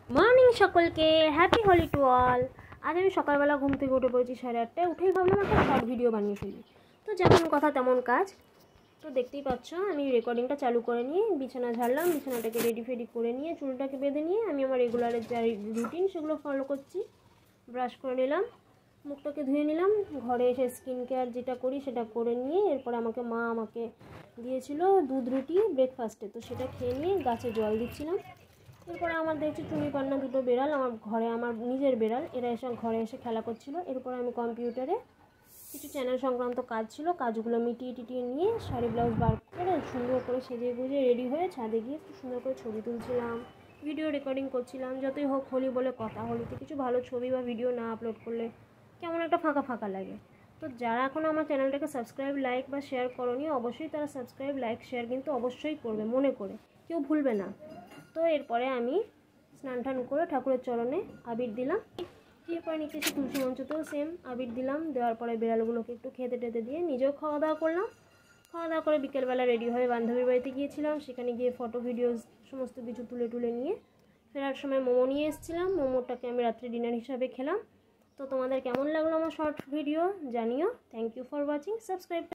Morning সকলকে happy Holi to all. আজ আমি সকালবেলা ঘুম থেকে উঠে পড়েছি 8:30টায়। উঠেই ভাবলাম একটা শর্ট ভিডিও বানিয়ে ফেলি। তো যেমন কথা তেমন কাজ। তো দেখতেই পাচ্ছ আমি রেকর্ডিংটা চালু করে নিয়ে বিছানা ঝাড়লাম, বিছানাটাকে রেডি ফেডি করে নিয়ে চুলটাকে বেঁধে নিয়ে আমি আমার রেগুলারের যা রুটিন সেগুলো ফলো করছি। ব্রাশ করে নিলাম, মুখটাকে ধুয়ে নিলাম, ঘরে এসে স্কিন কেয়ার যেটা করি সেটা করে নিয়ে এরপর মা আমাকে দিয়েছিল দুধ রুটি ব্রেকফাস্টে, তো সেটা খেয়ে নিয়ে গাছে জল দিচ্ছিলাম। এরপরে আমার দেখছি চুনি পান্না দুটো বেড়াল আমার ঘরে, আমার নিজের বেড়াল, এরা এসে ঘরে এসে খেলা করছিল। এরপর আমি কম্পিউটারে কিছু চ্যানেল সংক্রান্ত কাজ ছিল, কাজগুলো মিটিয়ে টিটিয়ে নিয়ে শাড়ি ব্লাউজ বার করে সুন্দর করে সেজে গুজে রেডি হয়ে ছাদে গিয়ে একটু সুন্দর করে ছবি তুলছিলাম, ভিডিও রেকর্ডিং করছিলাম। যতই হোক হোলি বলে কথা, হোলিতে কিছু ভালো ছবি বা ভিডিও না আপলোড করলে কেমন একটা ফাঁকা ফাঁকা লাগে। তো যারা এখনও আমার চ্যানেলটাকে সাবস্ক্রাইব লাইক বা শেয়ার করোনি, অবশ্যই তারা সাবস্ক্রাইব লাইক শেয়ার কিন্তু অবশ্যই করবে, মনে করে কেউ ভুলবে না। তো এরপরে আমি স্নান টান করে ঠাকুরের চরণে আবির দিলাম। এরপরে নিচে এসে তুলসী মঞ্চতেও সেম আবির দিলাম। দেওয়ার পরে বেড়ালগুলোকে একটু খেতে টেতে দিয়ে নিজেও খাওয়া দাওয়া করলাম। খাওয়া দাওয়া করে বিকেলবেলা রেডি হয়ে বান্ধবীর বাড়িতে গিয়েছিলাম। সেখানে গিয়ে ফটো ভিডিওস সমস্ত কিছু তুলে নিয়ে ফেরার সময় মোমো নিয়ে এসেছিলাম। মোমোটাকে আমি রাত্রে ডিনার হিসাবে খেলাম। তো তোমাদের কেমন লাগলো আমার শর্ট ভিডিও জানিও। Thank you for watching. Subscribe.